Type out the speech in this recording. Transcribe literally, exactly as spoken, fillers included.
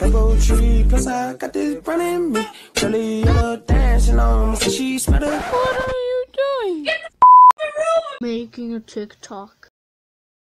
Purple tree, plus I got this brand in me. Really yellow dancing on me, so she smell it. What are you doing? Making a TikTok.